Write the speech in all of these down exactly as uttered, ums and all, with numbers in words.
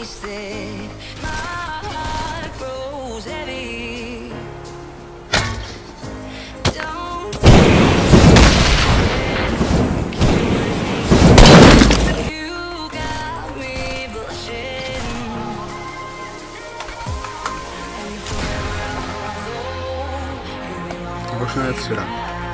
wasted. My heart grows heavy. Don't you got me blushing. And forever I'll follow. Boşuna yetişirim.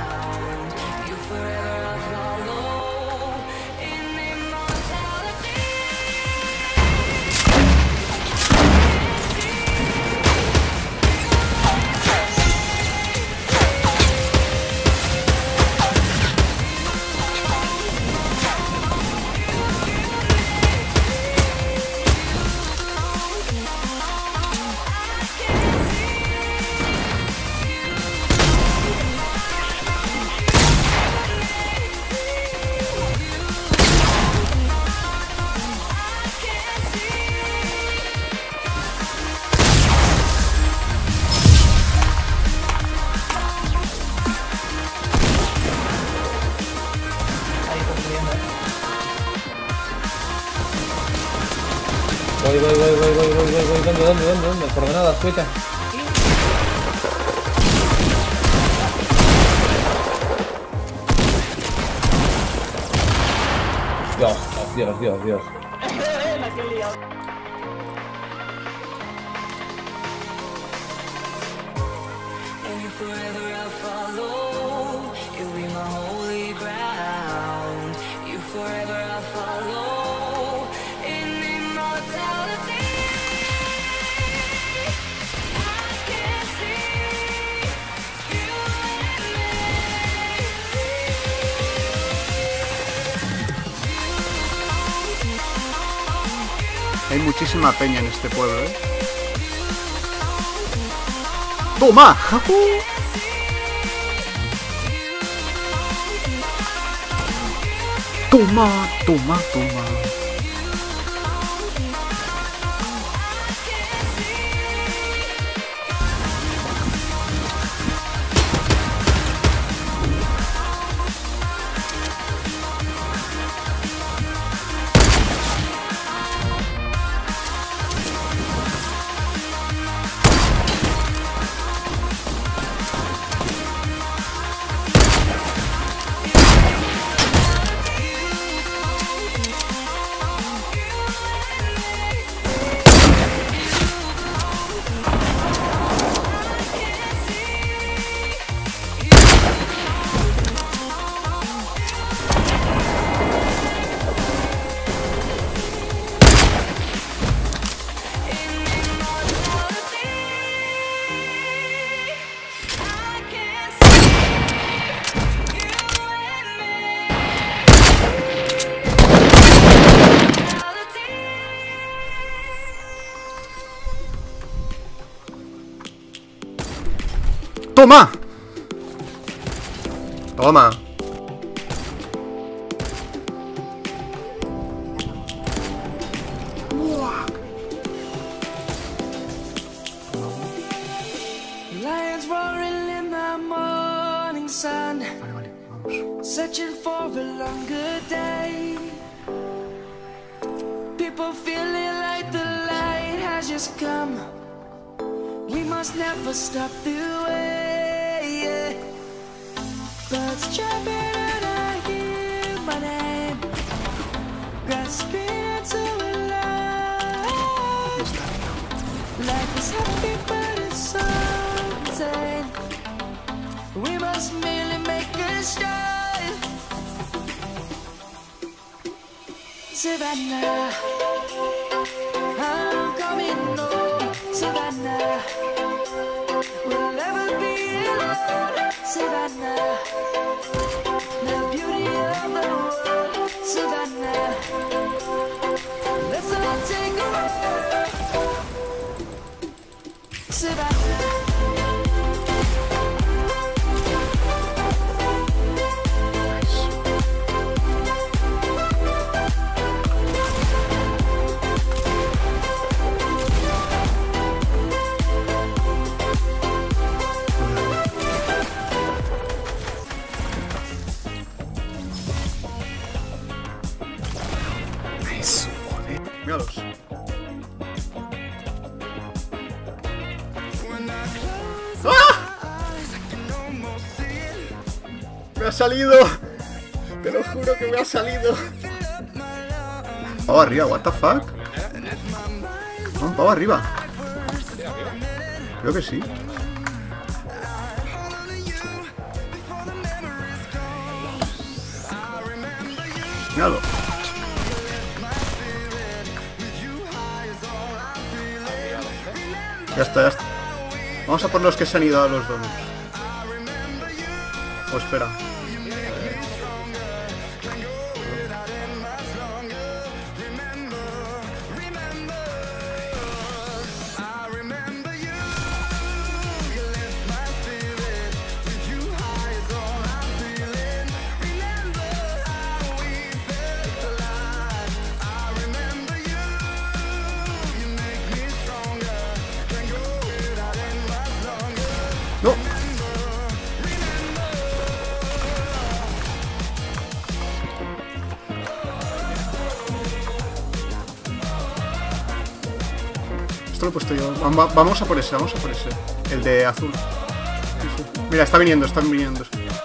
Voy, voy, voy, voy, voy, voy, voy, voy, ¿dónde, dónde, dónde, dónde? Coordenadas, cuita. Dios, Dios, Dios, Dios. And you forever I'll follow. You'll be my holy ground. You forever I'll follow. In immortality, I can see you and Hay muchísima peña en este pueblo, ¿eh? ¡Toma! ¡Toma, toma, toma! ¡Toma! ¡Toma! lions roaring in the morning sun, Vale, vale, vamos. searching for a longer day. People feeling like the light has just come. We must never stop the way, yeah. Birds chirping and I hear my name, grasping into a life. Life is happy but it's so insane. We must merely make a start. Savannah, I'm coming home. Savannah, we'll never be alone. Savannah, the beauty of the world. Savannah, let's all take a ride. Savannah. Eso, joder. Míralos. ha salido. Te lo juro que me ha salido. Pavo arriba, what the fuck. No, un pavo arriba. Creo que sí. Míralo. Ya está, ya está. Vamos a por los que se han ido a los donos. O espera. No. Esto lo he puesto yo. Vamos a por ese, vamos a por ese. El de azul. Mira, está viniendo, están viniendo.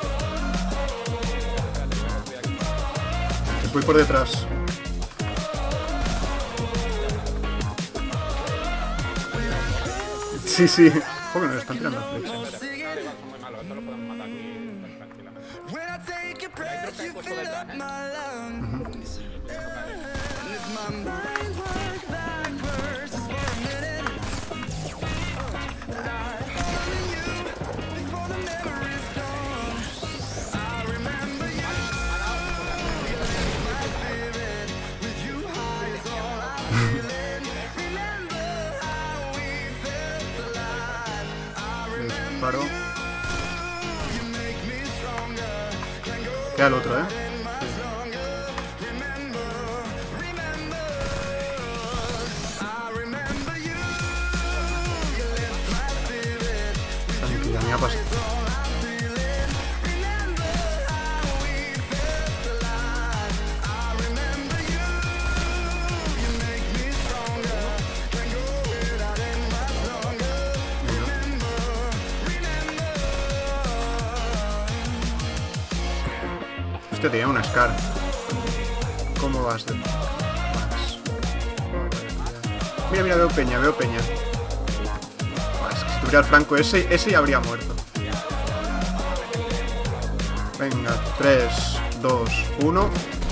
Les voy por detrás. Sí, sí. ¿Cómo que nos están tirando flechas? Muy malo, esto lo podemos matar aquí tranquilamente. Hay troca puesto detrás, ¿eh? Disparo. Queda el otro, ¿eh? Tranquila, me ha pasado. Hostia, tenía una Scar. ¿Cómo vas? De... vas? Mira, mira, veo peña, veo peña. Buah, es que si tuviera el Franco ese, ese ya habría muerto. Venga, tres, dos, uno.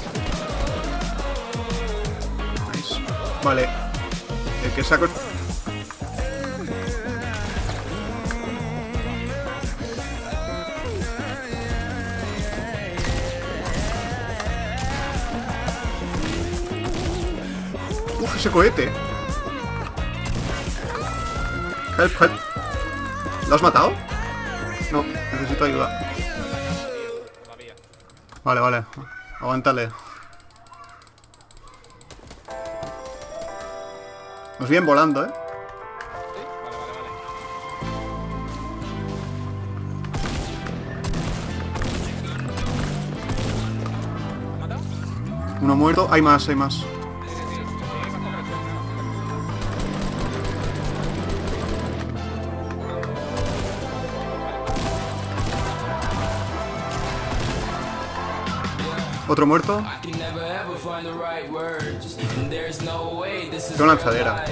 Nice. Vale. El que saco... Uf, ese cohete. Help, help. ¿Lo has matado? No, necesito ayuda. Vale, vale. Aguántale. Nos vienen volando, ¿eh? Uno muerto. Hay más, hay más. Otro muerto. Tengo lanzadera.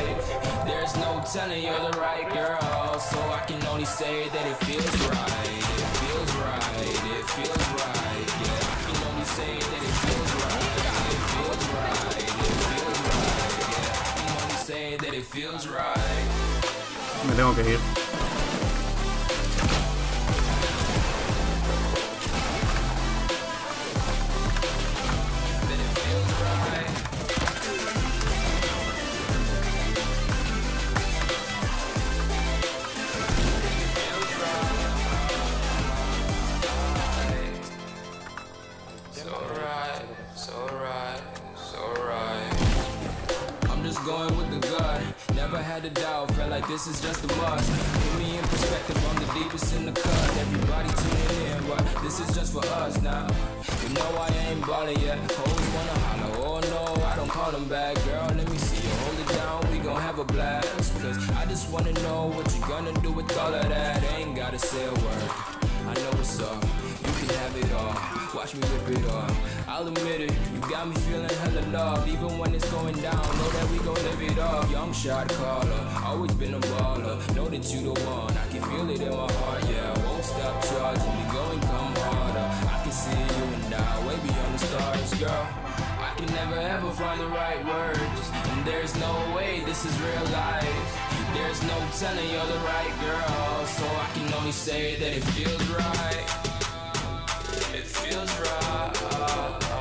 Me tengo que ir. Going with the gut, never had a doubt, felt like this is just a must. Put me in perspective, I'm the deepest in the cut. Everybody tuning in, but this is just for us now. You know I ain't ballin' yet, hoes wanna holler, oh no, I don't call them back. Girl, let me see you hold it down, we gon' have a blast. Cause I just wanna know what you gonna do with all of that, ain't gotta say a word. I know what's up. You can have it all. Watch me rip it off. I'll admit it, you got me feeling hella loved. Even when it's going down, know that we gon' live it up. Young shot caller, always been a baller. Know that you the one, I can feel it in my heart. Yeah, I won't stop charging, we going come harder. I can see you and I, way beyond the stars, girl. I can never ever find the right words, and there's no way this is real life. There's no telling you're the right girl, so I can only say that it feels right. It feels right.